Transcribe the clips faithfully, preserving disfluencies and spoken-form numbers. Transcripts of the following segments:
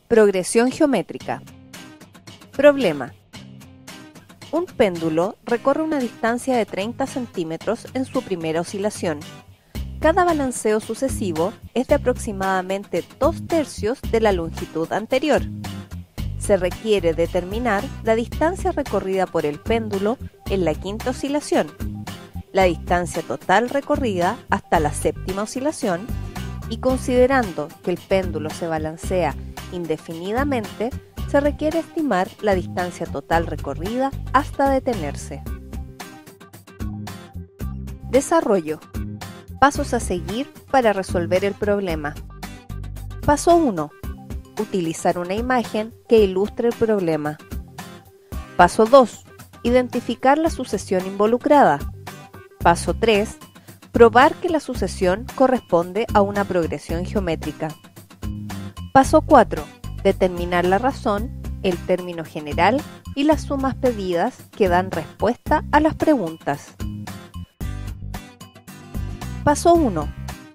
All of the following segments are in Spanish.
Progresión geométrica. Problema. Un péndulo recorre una distancia de treinta centímetros en su primera oscilación. Cada balanceo sucesivo es de aproximadamente dos tercios de la longitud anterior. Se requiere determinar la distancia recorrida por el péndulo en la quinta oscilación, la distancia total recorrida hasta la séptima oscilación, y considerando que el péndulo se balancea indefinidamente, se requiere estimar la distancia total recorrida hasta detenerse. Desarrollo. Pasos a seguir para resolver el problema. Paso uno. Utilizar una imagen que ilustre el problema. Paso dos. Identificar la sucesión involucrada. Paso tres. Probar que la sucesión corresponde a una progresión geométrica. Paso cuatro. Determinar la razón, el término general y las sumas pedidas que dan respuesta a las preguntas. Paso uno.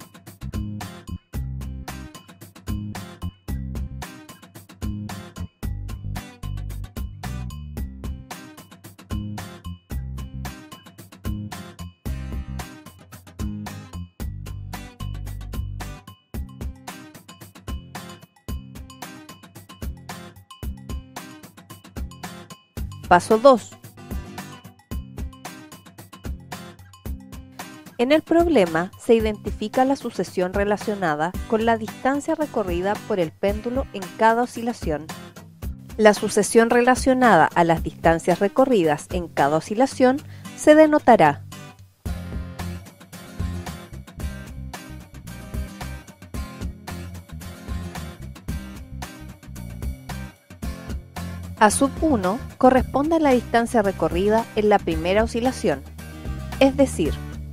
Paso dos. En el problema se identifica la sucesión relacionada con la distancia recorrida por el péndulo en cada oscilación. La sucesión relacionada a las distancias recorridas en cada oscilación se denotará A sub uno corresponde a la distancia recorrida en la primera oscilación, es decir,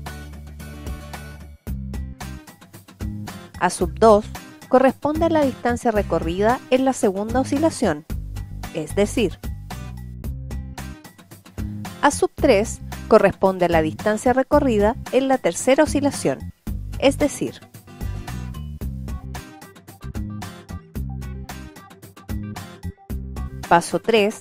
A sub dos corresponde a la distancia recorrida en la segunda oscilación, es decir, A sub tres corresponde a la distancia recorrida en la tercera oscilación, es decir, Paso tres.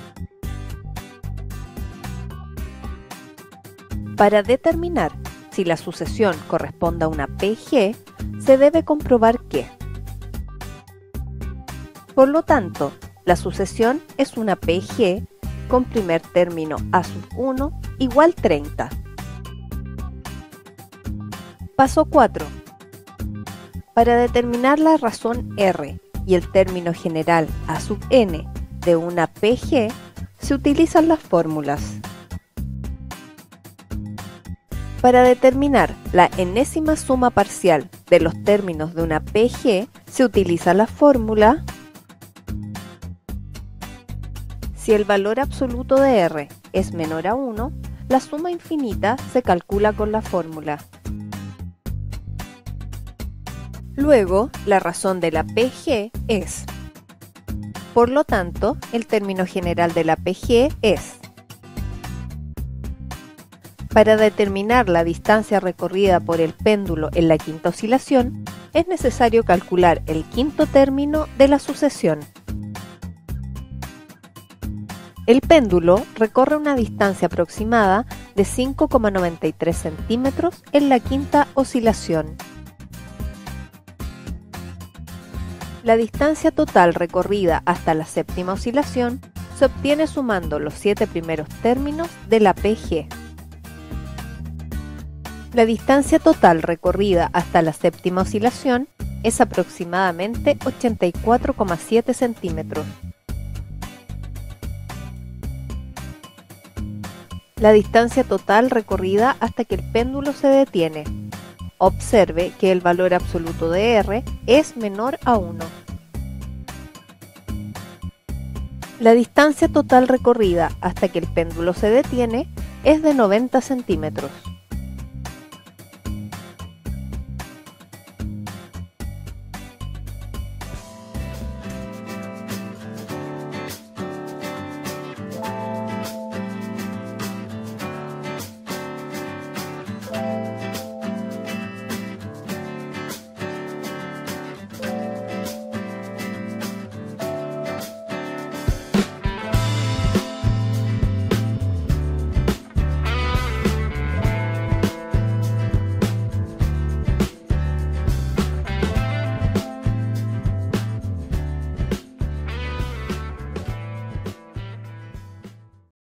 Para determinar si la sucesión corresponde a una P G, se debe comprobar que, por lo tanto, la sucesión es una P G con primer término A sub uno igual treinta. Paso cuatro. Para determinar la razón R y el término general A sub n de una P G, se utilizan las fórmulas. Para determinar la enésima suma parcial de los términos de una P G, se utiliza la fórmula. Si el valor absoluto de R es menor a uno, la suma infinita se calcula con la fórmula. Luego, la razón de la P G es. Por lo tanto, el término general de la P G es. Para determinar la distancia recorrida por el péndulo en la quinta oscilación, es necesario calcular el quinto término de la sucesión. El péndulo recorre una distancia aproximada de cinco coma noventa y tres centímetros en la quinta oscilación. La distancia total recorrida hasta la séptima oscilación se obtiene sumando los siete primeros términos de la P G. La distancia total recorrida hasta la séptima oscilación es aproximadamente ochenta y cuatro coma siete centímetros. La distancia total recorrida hasta que el péndulo se detiene. Observe que el valor absoluto de R es menor a uno. La distancia total recorrida hasta que el péndulo se detiene es de noventa centímetros.